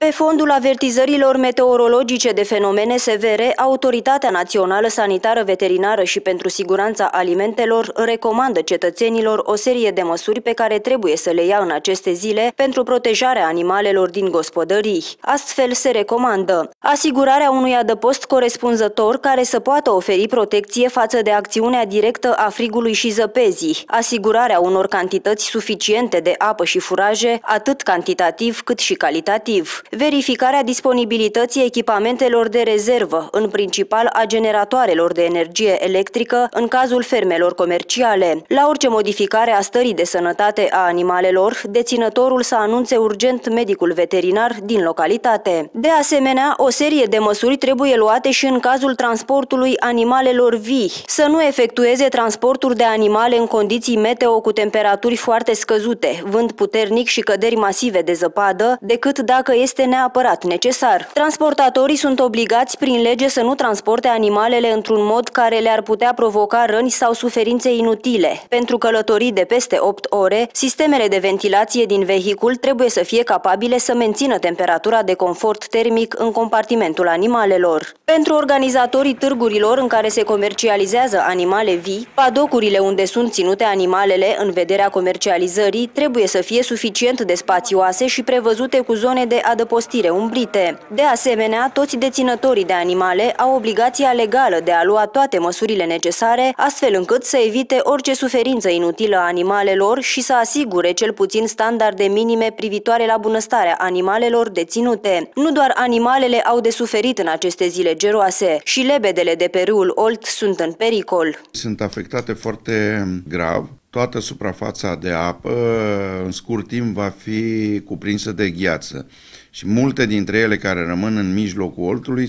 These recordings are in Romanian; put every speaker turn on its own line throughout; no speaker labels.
Pe fondul avertizărilor meteorologice de fenomene severe, Autoritatea Națională Sanitară Veterinară și pentru Siguranța Alimentelor recomandă cetățenilor o serie de măsuri pe care trebuie să le ia în aceste zile pentru protejarea animalelor din gospodării. Astfel se recomandă asigurarea unui adăpost corespunzător care să poată oferi protecție față de acțiunea directă a frigului și zăpezii, asigurarea unor cantități suficiente de apă și furaje, atât cantitativ cât și calitativ, verificarea disponibilității echipamentelor de rezervă, în principal a generatoarelor de energie electrică în cazul fermelor comerciale. La orice modificare a stării de sănătate a animalelor, deținătorul să anunțe urgent medicul veterinar din localitate. De asemenea, o serie de măsuri trebuie luate și în cazul transportului animalelor vii. Să nu efectueze transporturi de animale în condiții meteo cu temperaturi foarte scăzute, vânt puternic și căderi masive de zăpadă, decât dacă este neapărat necesar. Transportatorii sunt obligați prin lege să nu transporte animalele într-un mod care le-ar putea provoca răni sau suferințe inutile. Pentru călătorii de peste 8 ore, sistemele de ventilație din vehicul trebuie să fie capabile să mențină temperatura de confort termic în compartimentul animalelor. Pentru organizatorii târgurilor în care se comercializează animale vii, padocurile unde sunt ținute animalele în vederea comercializării trebuie să fie suficient de spațioase și prevăzute cu zone de adăpostire umbrite. De asemenea, toți deținătorii de animale au obligația legală de a lua toate măsurile necesare, astfel încât să evite orice suferință inutilă a animalelor și să asigure cel puțin standarde minime privitoare la bunăstarea animalelor deținute. Nu doar animalele au de suferit în aceste zile geroase, și lebedele de pe râul Olt sunt în pericol.
Sunt afectate foarte grav. Toată suprafața de apă în scurt timp va fi cuprinsă de gheață și multe dintre ele care rămân în mijlocul Oltului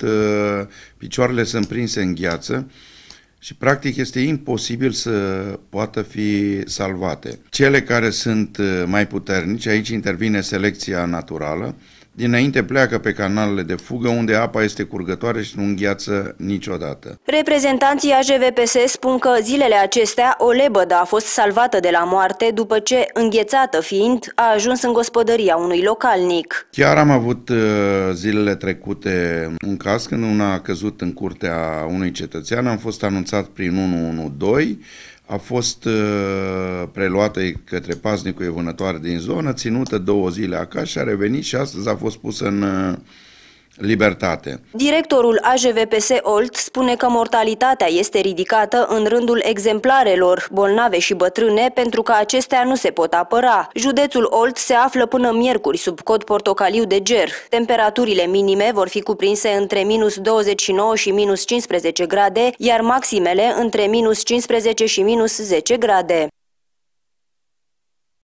picioarele sunt prinse în gheață și practic este imposibil să poată fi salvate. Cele care sunt mai puternice, aici intervine selecția naturală, dinainte pleacă pe canalele de fugă unde apa este curgătoare și nu îngheață niciodată.
Reprezentanții AJVPS spun că zilele acestea o lebădă a fost salvată de la moarte după ce, înghețată fiind, a ajuns în gospodăria unui localnic.
Chiar am avut zilele trecute un caz când una a căzut în curtea unui cetățean, am fost anunțat prin 112, a fost preluată către paznicul vânătoare din zonă, ținută 2 zile acasă și a revenit și astăzi a fost pusă în libertate.
Directorul AJVPS Olt spune că mortalitatea este ridicată în rândul exemplarelor bolnave și bătrâne pentru că acestea nu se pot apăra. Județul Olt se află până miercuri sub cod portocaliu de ger. Temperaturile minime vor fi cuprinse între -29 și -15 grade, iar maximele între -15 și -10 grade.